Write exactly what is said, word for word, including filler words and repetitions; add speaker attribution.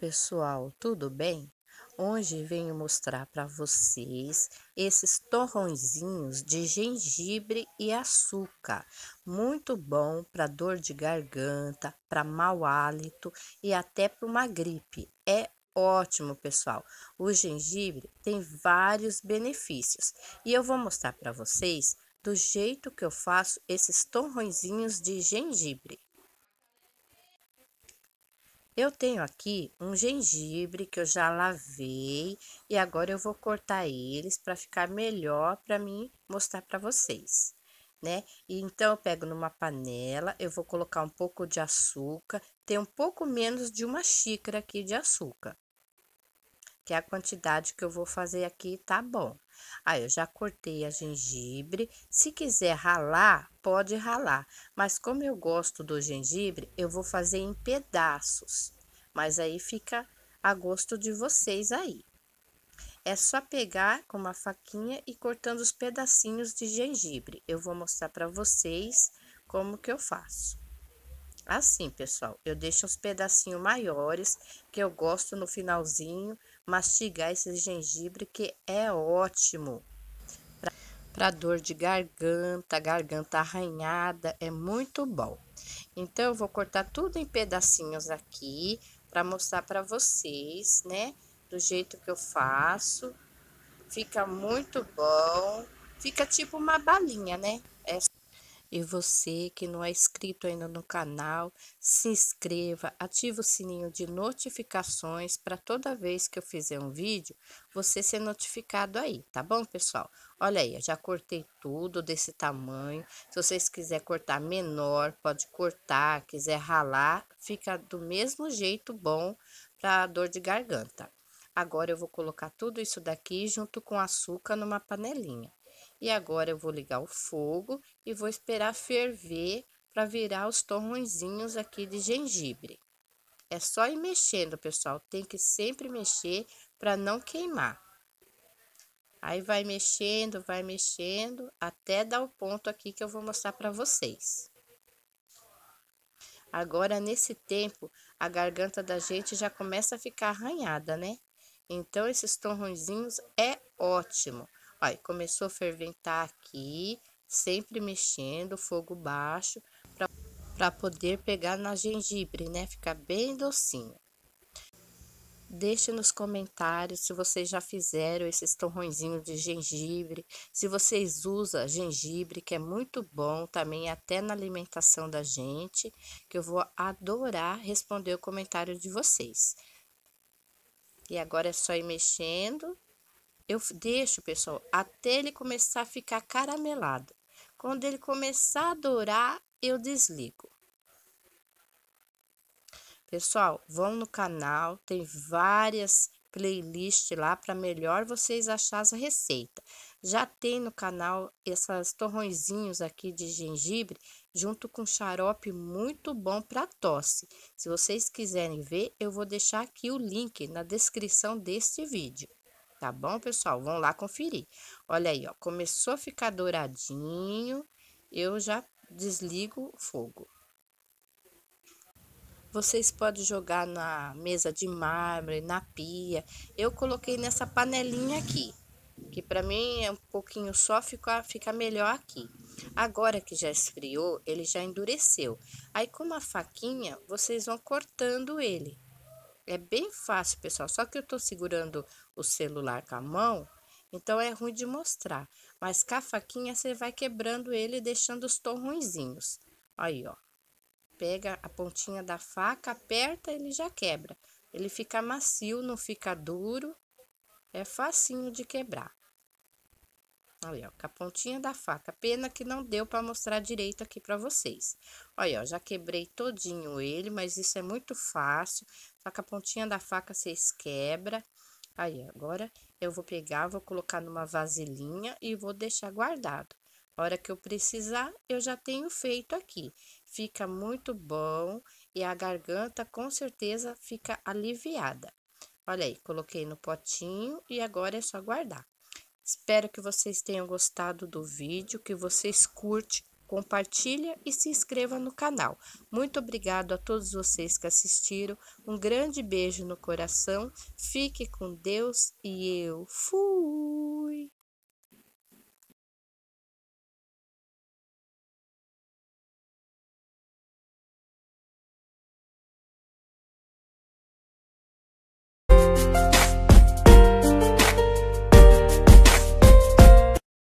Speaker 1: pessoal, tudo bem? Hoje venho mostrar para vocês esses torrõezinhos de gengibre e açúcar. Muito bom para dor de garganta, para mau hálito e até para uma gripe. É ótimo, pessoal. O gengibre tem vários benefícios e eu vou mostrar para vocês do jeito que eu faço esses torrõezinhos de gengibre. Eu tenho aqui um gengibre que eu já lavei e agora eu vou cortar eles para ficar melhor para mim mostrar para vocês, né? E então eu pego numa panela, eu vou colocar um pouco de açúcar, tem um pouco menos de uma xícara aqui de açúcar, que é a quantidade que eu vou fazer aqui, tá bom? Aí eu já cortei a gengibre, se quiser ralar, pode ralar, mas como eu gosto do gengibre, eu vou fazer em pedaços, mas aí fica a gosto de vocês aí. É só pegar com uma faquinha e cortando os pedacinhos de gengibre. Eu vou mostrar para vocês como que eu faço. Assim, pessoal, eu deixo uns pedacinhos maiores, que eu gosto no finalzinho, mastigar esse gengibre, que é ótimo para dor de garganta, garganta arranhada, é muito bom. Então, eu vou cortar tudo em pedacinhos aqui, para mostrar para vocês, né, do jeito que eu faço. Fica muito bom, fica tipo uma balinha, né? É. E você que não é inscrito ainda no canal, se inscreva, ative o sininho de notificações para toda vez que eu fizer um vídeo, você ser notificado aí, tá bom, pessoal? Olha aí, eu já cortei tudo desse tamanho. Se vocês quiserem cortar menor, pode cortar, quiser ralar, fica do mesmo jeito bom para dor de garganta. Agora eu vou colocar tudo isso daqui junto com açúcar numa panelinha. E agora eu vou ligar o fogo e vou esperar ferver para virar os torrõezinhos aqui de gengibre. É só ir mexendo, pessoal, tem que sempre mexer para não queimar. Aí vai mexendo, vai mexendo, até dar o ponto aqui que eu vou mostrar para vocês. Agora, nesse tempo, a garganta da gente já começa a ficar arranhada, né? Então, esses torrõezinhos é ótimo. Olha, começou a ferventar aqui, sempre mexendo, fogo baixo, para poder pegar na gengibre, né? Ficar bem docinho. Deixe nos comentários se vocês já fizeram esses torrõezinhos de gengibre, se vocês usam gengibre, que é muito bom também até na alimentação da gente, que eu vou adorar responder o comentário de vocês. E agora é só ir mexendo. Eu deixo, pessoal, até ele começar a ficar caramelado. Quando ele começar a dourar, eu desligo. Pessoal, vão no canal, tem várias playlists lá para melhor vocês achar as receitas. Já tem no canal esses torrõezinhos aqui de gengibre junto com xarope muito bom para tosse. Se vocês quiserem ver, eu vou deixar aqui o link na descrição deste vídeo. Tá bom, pessoal? Vão lá conferir. Olha aí, ó, começou a ficar douradinho, eu já desligo o fogo. Vocês podem jogar na mesa de mármore, na pia. Eu coloquei nessa panelinha aqui, que para mim é um pouquinho só, fica, fica melhor aqui. Agora que já esfriou, ele já endureceu. Aí com uma faquinha, vocês vão cortando ele. É bem fácil, pessoal, só que eu tô segurando o celular com a mão, então é ruim de mostrar. Mas com a faquinha, você vai quebrando ele e deixando os torrõezinhos. Aí, ó. Pega a pontinha da faca, aperta, ele já quebra. Ele fica macio, não fica duro, é facinho de quebrar. Olha, ó, com a pontinha da faca. Pena que não deu para mostrar direito aqui para vocês. Olha, ó, já quebrei todinho ele, mas isso é muito fácil. Só com a pontinha da faca vocês quebra. Aí, agora eu vou pegar, vou colocar numa vasilhinha e vou deixar guardado. A hora que eu precisar, eu já tenho feito aqui. Fica muito bom e a garganta com certeza fica aliviada. Olha aí, coloquei no potinho e agora é só guardar. Espero que vocês tenham gostado do vídeo, que vocês curtem compartilha e se inscreva no canal. Muito obrigado a todos vocês que assistiram. Um grande beijo no coração. Fique com Deus e eu fui.